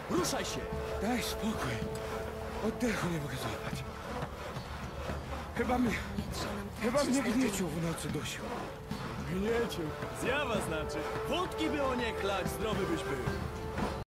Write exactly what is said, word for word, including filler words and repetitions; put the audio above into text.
Ruszaj się! Daj spokój. Oddechu nie mogę złapać. Chyba mnie... Chyba mnie gnieciu w nocy dusił. Gnieciu. Zjawa znaczy. Wódki było nie chlać, zdrowy byś był.